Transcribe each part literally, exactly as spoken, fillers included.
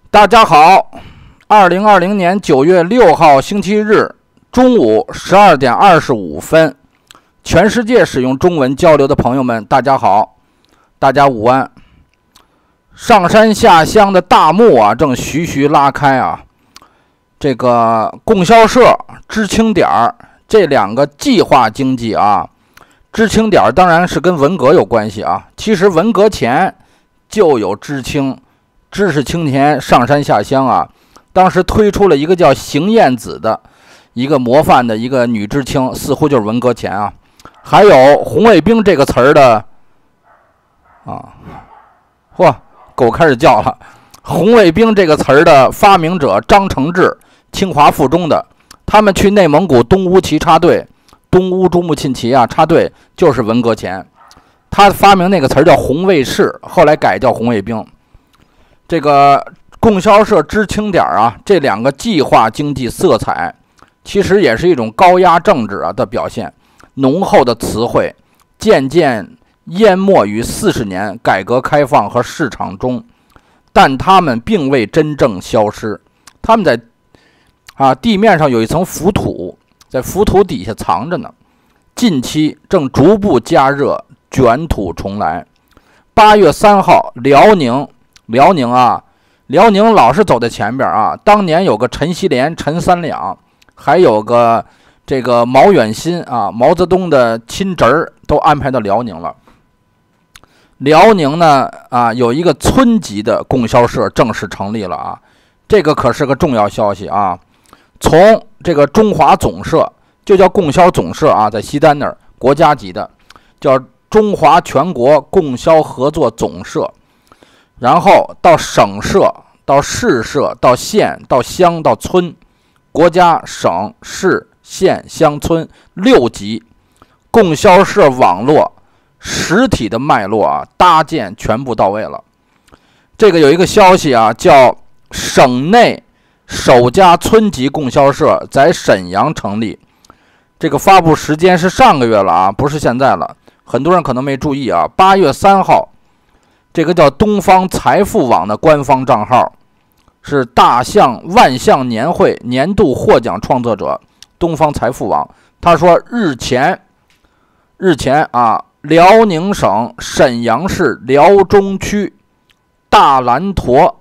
大家好，二零二零年九月六号星期日中午十二点二十五分，全世界使用中文交流的朋友们，大家好，大家午安。上山下乡的大幕啊，正徐徐拉开啊。这个供销社、知青点儿这两个计划经济啊，知青点儿当然是跟文革有关系啊。其实文革前就有知青。知识青年上山下乡啊，当时推出了一个叫邢燕子的一个模范的一个女知青，似乎就是文革前啊。还有红卫兵这个词儿的啊，嚯，狗开始叫了。红卫兵这个词儿的发明者张承志，清华附中的，他们去内蒙古东乌旗插队，东乌珠穆沁旗啊插队，就是文革前。他发明那个词儿叫红卫士，后来改叫红卫兵。这个供销社、知青点啊，这两个计划经济色彩，其实也是一种高压政治啊的表现，浓厚的词汇渐渐淹没于四十年改革开放和市场中，但他们并未真正消失，他们在啊地面上有一层浮土，在浮土底下藏着呢，近期正逐步加热，卷土重来。八月三号，辽宁。辽宁啊，辽宁老是走在前边啊。当年有个陈锡联、陈三两，还有个这个毛远新啊，毛泽东的亲侄儿都安排到辽宁了。辽宁呢啊，有一个村级的供销社正式成立了啊，这个可是个重要消息啊。从这个中华总社就叫供销总社啊，在西单那儿，国家级的叫中华全国供销合作总社。然后到省社，到市社，到县，到乡，到村，国家、省、市、县、乡村六级供销社网络实体的脉络啊，搭建全部到位了。这个有一个消息啊，叫省内首家村级供销社在沈阳成立。这个发布时间是上个月了啊，不是现在了。很多人可能没注意啊，八月三号。这个叫东方财富网的官方账号，是大象万象年会年度获奖创作者东方财富网。他说日前日前啊，辽宁省沈阳市辽中区大兰坨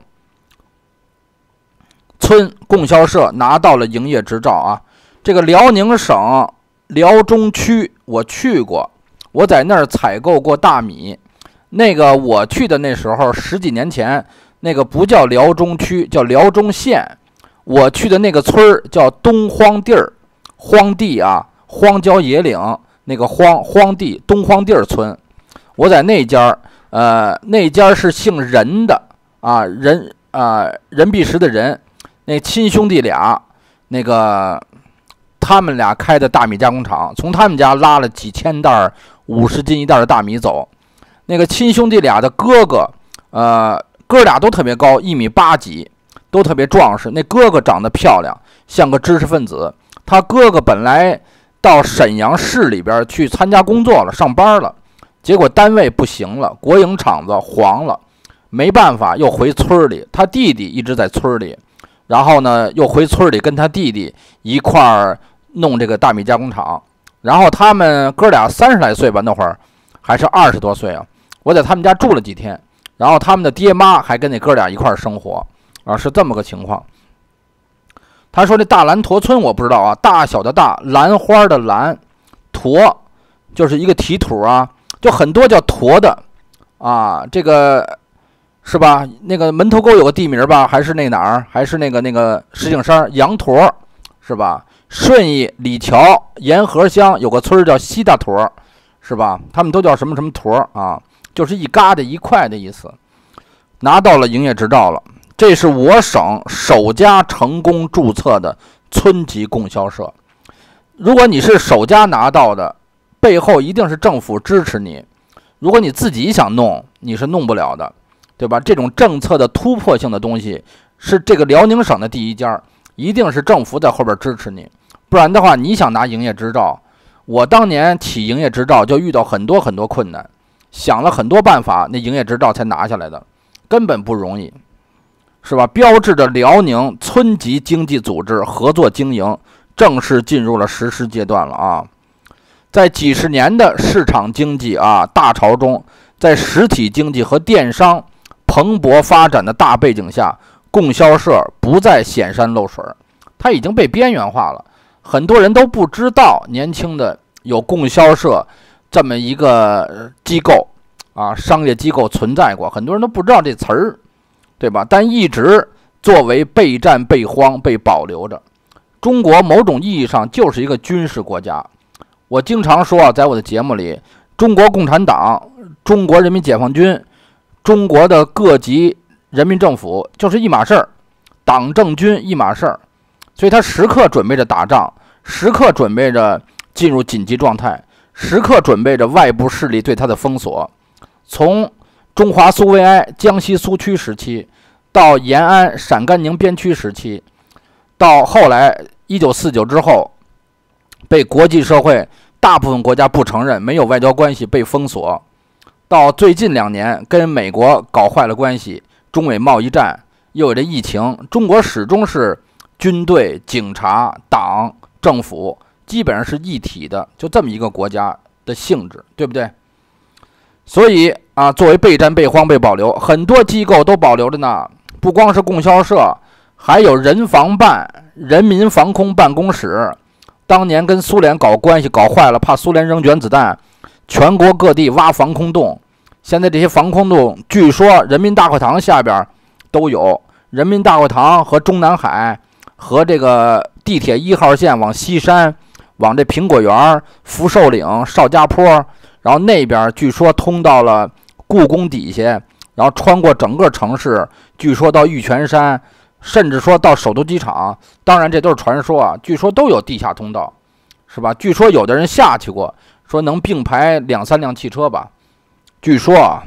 村供销社拿到了营业执照啊。这个辽宁省辽中区我去过，我在那儿采购过大米。那个我去的那时候十几年前，那个不叫辽中区，叫辽中县。我去的那个村儿叫东荒地儿，荒地啊，荒郊野岭那个荒荒地，东荒地儿村。我在那家，呃，那家是姓任的啊，任啊任弼时的任，那亲兄弟俩，那个他们俩开的大米加工厂，从他们家拉了几千袋五十斤一袋的大米走。那个亲兄弟俩的哥哥，呃，哥俩都特别高，一米八几，都特别壮实。那哥哥长得漂亮，像个知识分子。他哥哥本来到沈阳市里边去参加工作了，上班了，结果单位不行了，国营厂子黄了，没办法，又回村里。他弟弟一直在村里，然后呢，又回村里跟他弟弟一块儿弄这个大米加工厂。然后他们哥俩三十来岁吧，那会儿还是二十多岁啊。我在他们家住了几天，然后他们的爹妈还跟那哥俩一块儿生活啊，是这么个情况。他说这大兰坨村我不知道啊，大小的大，兰花的兰，坨就是一个提土啊，就很多叫坨的啊，这个是吧？那个门头沟有个地名吧，还是那哪儿？还是那个那个石景山羊坨是吧？顺义李桥沿河乡有个村叫西大坨是吧？他们都叫什么什么坨啊？就是一疙瘩一块的意思。拿到了营业执照了，这是我省首家成功注册的村级供销社。如果你是首家拿到的，背后一定是政府支持你。如果你自己想弄，你是弄不了的，对吧？这种政策的突破性的东西是这个辽宁省的第一家，一定是政府在后边支持你，不然的话，你想拿营业执照，我当年起营业执照就遇到很多很多困难，想了很多办法，那营业执照才拿下来的，根本不容易。 是吧？标志着辽宁村级经济组织合作经营正式进入了实施阶段了啊！在几十年的市场经济啊大潮中，在实体经济和电商蓬勃发展的大背景下，供销社不再显山露水，它已经被边缘化了。很多人都不知道年轻的有供销社这么一个机构啊，商业机构存在过，很多人都不知道这词儿，对吧？但一直作为备战备荒被保留着。中国某种意义上就是一个军事国家。我经常说啊，在我的节目里，中国共产党、中国人民解放军、中国的各级人民政府就是一码事儿，党政军一码事儿，所以他时刻准备着打仗，时刻准备着进入紧急状态，时刻准备着外部势力对他的封锁。从中华苏维埃江西苏区时期，到延安陕甘宁边区时期，到后来一九四九之后，被国际社会大部分国家不承认，没有外交关系，被封锁。到最近两年跟美国搞坏了关系，中美贸易战，又有这疫情，中国始终是军队、警察、党、政府基本上是一体的，就这么一个国家的性质，对不对？所以啊，作为备战备荒被保留，很多机构都保留着呢，不光是供销社，还有人防办、人民防空办公室。当年跟苏联搞关系搞坏了，怕苏联扔原子弹，全国各地挖防空洞。现在这些防空洞，据说人民大会堂下边都有。人民大会堂和中南海和这个地铁一号线往西山，往这苹果园、福寿岭、邵家坡，然后那边据说通到了故宫底下，然后穿过整个城市，据说到玉泉山，甚至说到首都机场。当然这都是传说啊，据说都有地下通道，是吧？据说有的人下去过，说能并排两三辆汽车吧。据说啊，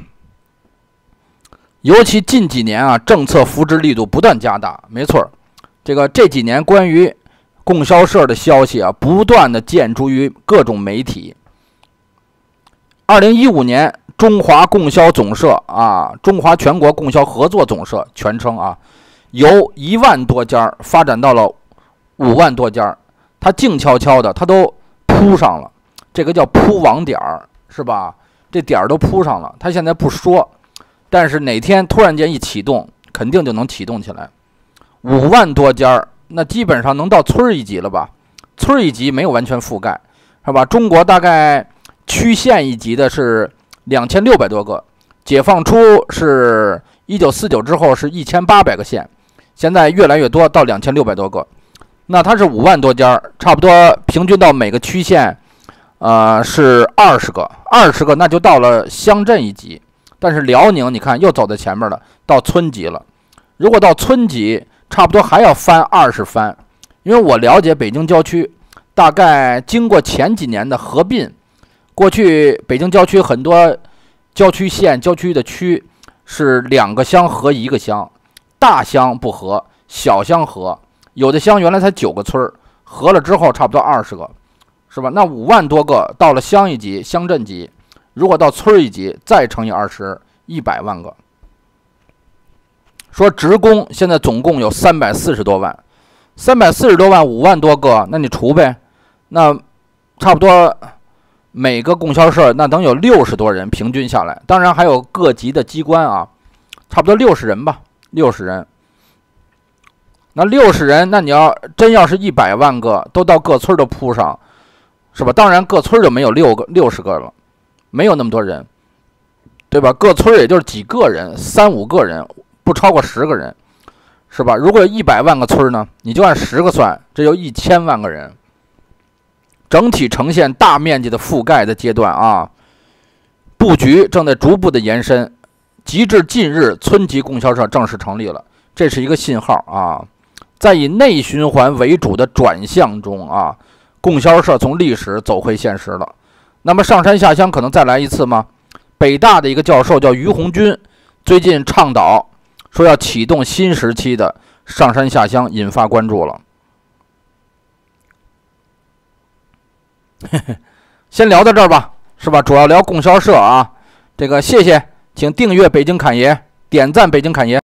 尤其近几年啊，政策扶持力度不断加大。没错，这个这几年关于供销社的消息啊，不断的见诸于各种媒体。二零一五年，中华供销总社啊，中华全国供销合作总社全称啊，由一万多家发展到了五万多家，它静悄悄的，它都铺上了，这个叫铺网点儿，是吧？这点儿都铺上了，它现在不说，但是哪天突然间一启动，肯定就能启动起来。五万多家，那基本上能到村一级了吧？村一级没有完全覆盖，是吧？中国大概区县一级的是两千六百多个，解放初是一九四九之后是一千八百个县，现在越来越多，到两千六百多个。那它是五万多家，差不多平均到每个区县，呃，是二十个，二十个那就到了乡镇一级。但是辽宁你看又走在前面了，到村级了。如果到村级，差不多还要翻二十番，因为我了解北京郊区，大概经过前几年的合并，过去北京郊区很多郊区县、郊区的区是两个乡合一个乡，大乡不合，小乡合。有的乡原来才九个村，合了之后差不多二十个，是吧？那五万多个到了乡一级、乡镇级，如果到村一级，再乘以二十，一百万个。说职工现在总共有三百四十多万，三百四十多万，五万多个，那你除呗，那差不多每个供销社那能有六十多人，平均下来，当然还有各级的机关啊，差不多六十人吧，六十人。那六十人，那你要真要是一百万个都到各村都铺上，是吧？当然各村就没有六个六十个了，没有那么多人，对吧？各村也就是几个人，三五个人，不超过十个人，是吧？如果有一百万个村呢，你就按十个算，这就一千万个人，整体呈现大面积的覆盖的阶段啊。布局正在逐步的延伸，及至近日，村级供销社正式成立了，这是一个信号啊。在以内循环为主的转向中啊，供销社从历史走回现实了。那么上山下乡可能再来一次吗？北大的一个教授叫于红军，最近倡导说要启动新时期的上山下乡，引发关注了。先聊到这儿吧，是吧？主要聊供销社啊。这个谢谢，请订阅北京侃爷，点赞北京侃爷。